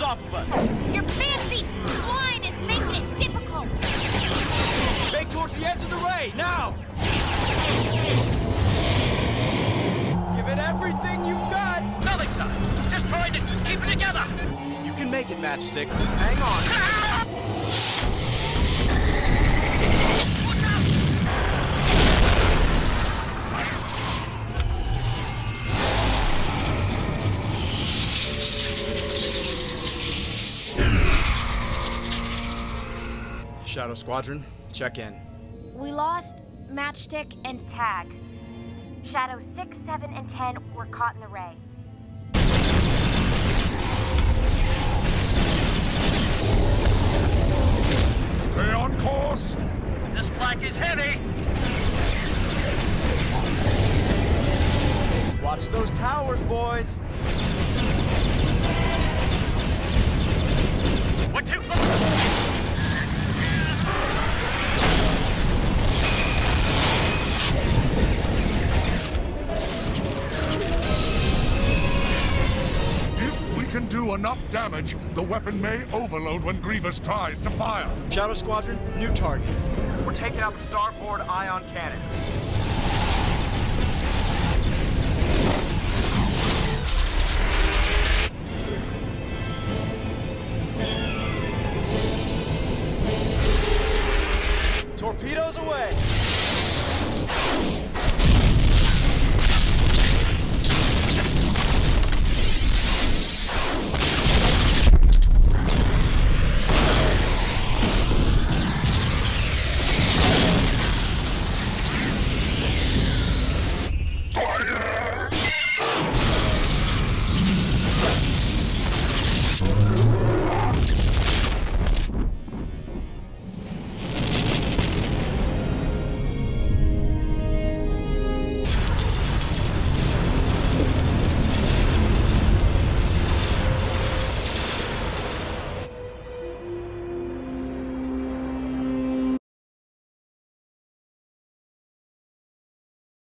off of us! Your fancy flying is making it difficult! Make towards the edge of the ray, now! Give it everything you've got! Nothing, son. Just trying to keep it together. You can make it, Matchstick. Hang on. Shadow Squadron, check in. We lost Matchstick and Tag. Shadow 6, 7, and 10 were caught in the ray. Stay on course! This flak is heavy. Watch those towers, boys! We're too close. Can do enough damage, the weapon may overload when Grievous tries to fire. Shadow Squadron, new target. We're taking out the starboard ion cannon.